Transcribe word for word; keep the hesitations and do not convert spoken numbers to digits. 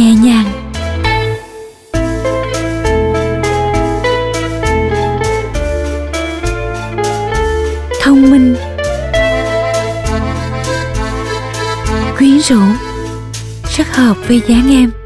nhẹ nhàng. Thông minh, quyến rũ, rất hợp với dáng em.